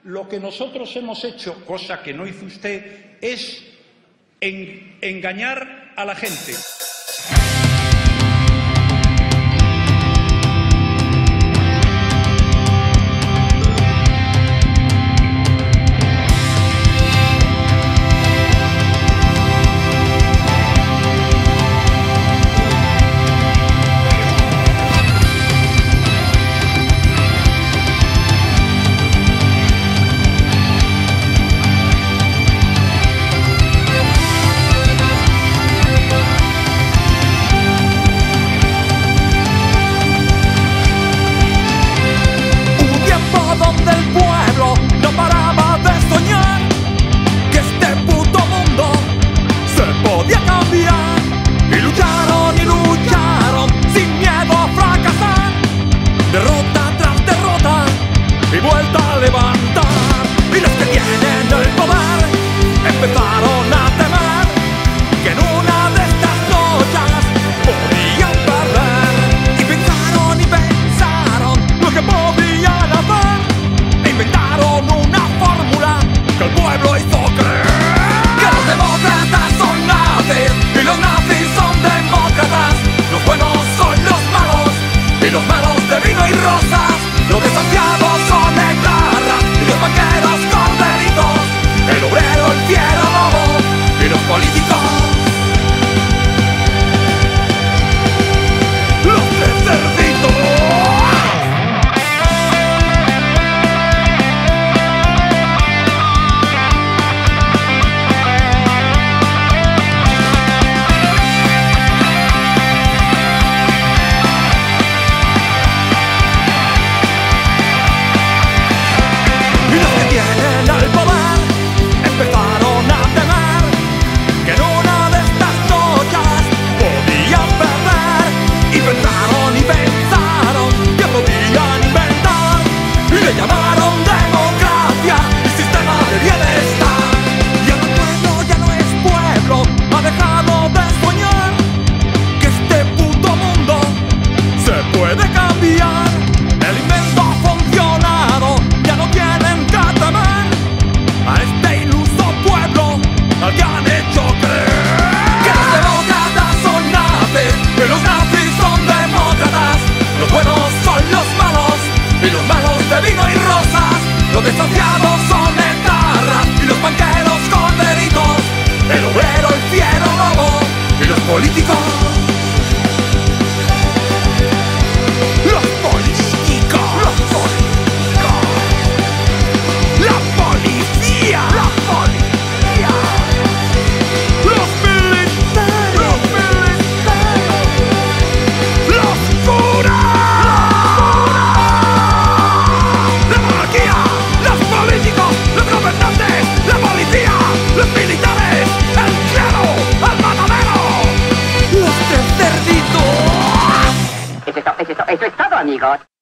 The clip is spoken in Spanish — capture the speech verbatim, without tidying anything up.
Lo que nosotros hemos hecho, cosa que no hizo usted, es en, engañar a la gente. Los desafiados son etarras y los banqueros corderitos, el obrero, el fiero lobo y los políticos. Los políticos, los políticos, la policía, la policía, los militares, los militares, los curas. Los militares, el clero, el matadero, los de cerdito. Eso es, to- eso es to- eso es todo, amigos.